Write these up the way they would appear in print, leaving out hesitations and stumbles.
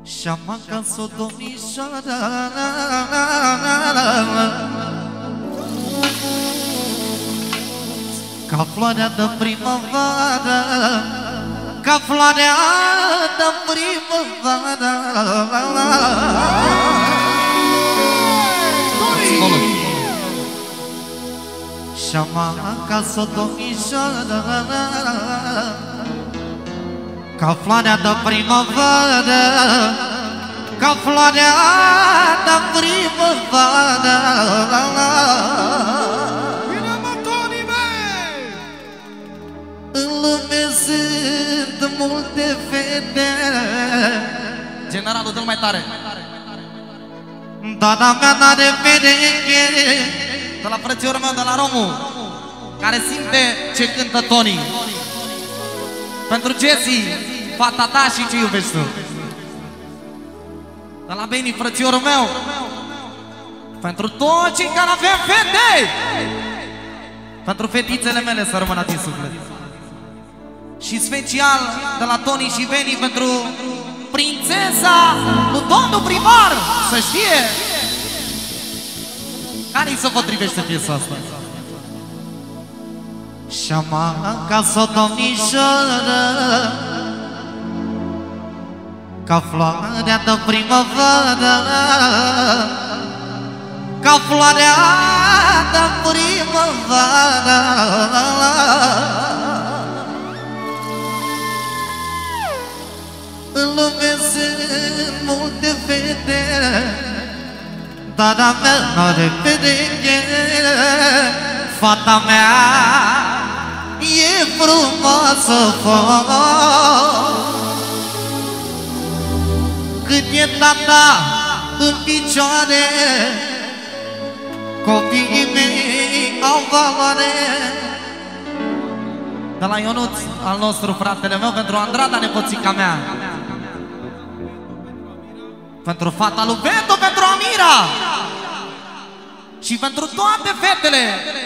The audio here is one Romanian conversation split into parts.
Și-am acasă o domnișoară, ca floarea de primăvară, ca floarea de primăvară. Și-am acasă o domnișoară, ca floarea de primăvară, ca floarea de primăvară. În lume sunt multe fete. Generalul, dă-l mai tare. Dar a mea n-are pereche. De la frățiorul meu, de la Romu, care simte ce cântă Tony. Pentru Jessie, fata ta și ce iubești tu. De la Beni, frățiorul meu, pentru toți cei care avem fete, pentru fetițele mele să rămână din suflet. Și special de la Tony și Beni pentru prințesa lui domnul primar, să știe care-i se potrivește piesa asta. Și-am acasă o domnișoară, ca floarea de primăvară, ca floarea de primăvară. În lume sunt multe fete, dar a mea n-are pereche. Fata mea e frumoasă, cât e tata în picioare, copiii mei au valoare. De la Ionuț, al nostru, fratele meu, pentru Andrada, nepoțica mea, pentru fata lui Beto, pentru Amira și pentru toate fetele.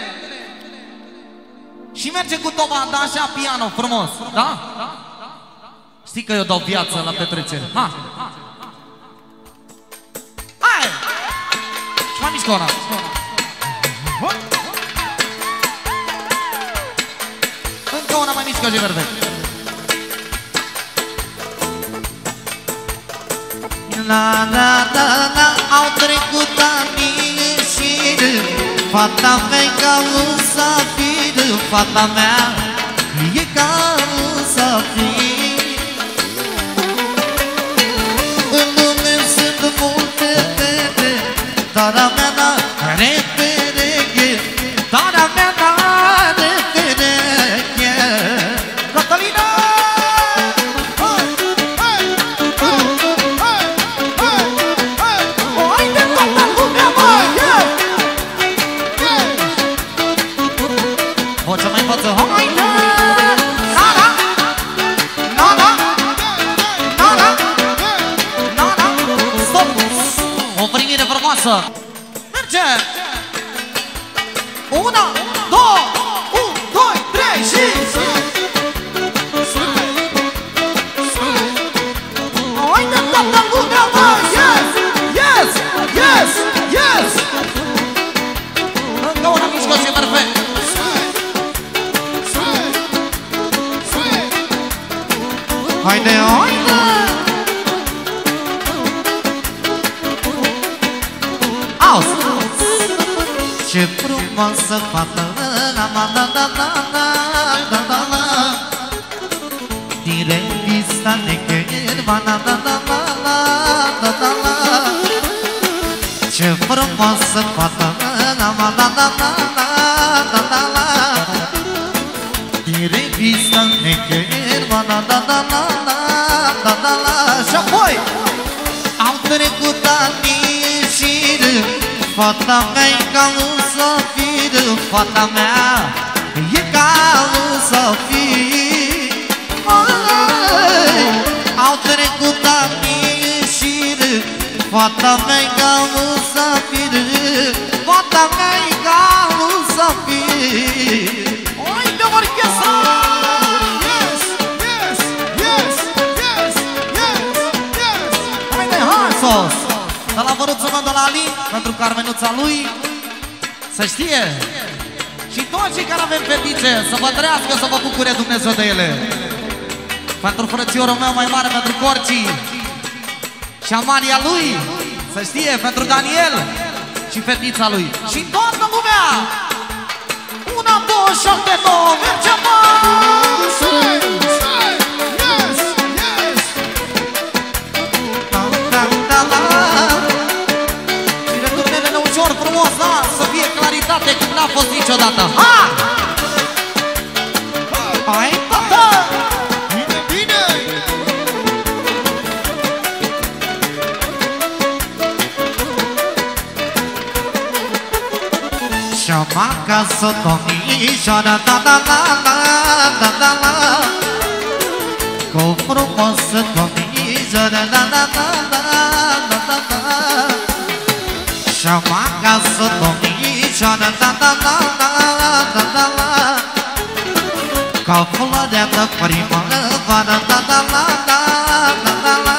Și merge cu toba, da, așa, piano, frumos, da? Știi că eu dau viață la petrecere. Ha! Hai! Și mai mișcă una. Încă una mai mișcă și perfect. La la la la, au trecut ani și fata mea ca un safir, fata mea e ca un safir. În lume sunt multe fete, dar a mea n-are pereche, dar a mea n-are pereche. Catalina! Merge! 1, 2, 1, 2, 3 și... Haide toată lumea, mă! Yes! Yes! Yes! Yes! Încă una mișcă și perfect! Haide, haide! Ce frumoasă fată, la la la la la la la la, din revista Necherva, la la la la la la la la. Ce frumoasă fată, la la la la la la la la, din revista Necherva, la la la la la la la. Și apoi au trecut ani și fata mea e ca un safir, fata mea e ca un safir. Au trecut ani și fata mea e ca un safir, fata mea e ca un safir. Oi, de orchestra! Yes! Yes! Yes! Yes! Yes! Yes! Aplausos! De la văruțul meu, de la Alin, pentru Carmenuța lui. Să știe! Și toți cei care avem fetițe, să vă trăiască, să vă bucure Dumnezeu de ele. Pentru frățiorul meu mai mare, pentru Corci și Amalia lui, să știe, pentru Daniel și fetița lui. Și toată lumea! 1, 2, 7, 9, mergem, mă! Și returnele ușor, frumos, da? Să fie claritate când n-a fost niciodată. Ha! Hai, tata! Bine, bine! Șomaca s-o domnișoară, da, da, da, da, da, da, da. Cu frumoasă domnișoară, da, da, da, da, da, da, da. Șomaca s-o domnișoară, da, da, da, da, da, da, da. Ca floarea de primăvară, da, da, da, da, da, da, da.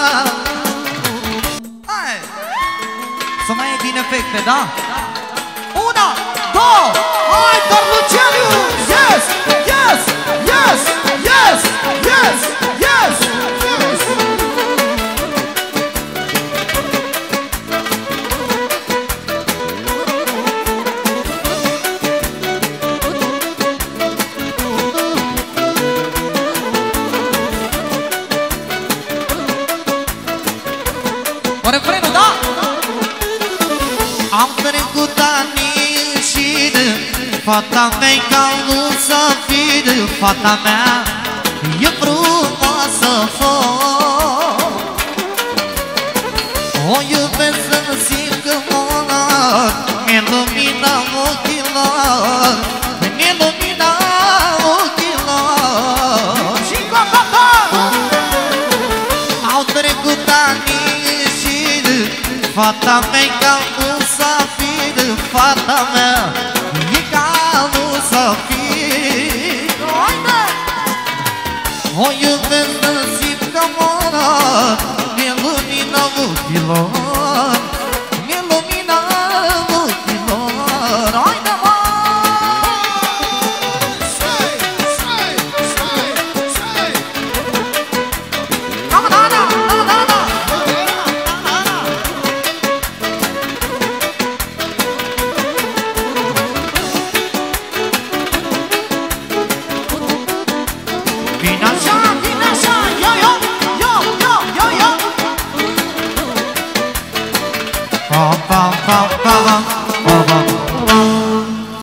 Hai! Să mai e din efecte, da? 1, 2, hai, Torluceliu! Yes! Yes! Yes! Yes! Yes! Yes! Yes! O refrenul, da? Am trecut ani și fata mea-i ca un safir. Fata mea e frumoasă, o iubesc să-mi simt că mor. Mi-e lumina ochilor, mi-e lumina ochilor. Și gata! Au trecut ani și fata mea-i ca un safir. Fata mea e ca un safir. O iubesc să-mi simt că mor. Mi-e lumina ochilor, mi-e lumina ochilor. Haide, mă! Vine așa, vine așa, yo, yo, yo, yo, yo, yo. Pa, pa, pa, pa, pa, pa, pa.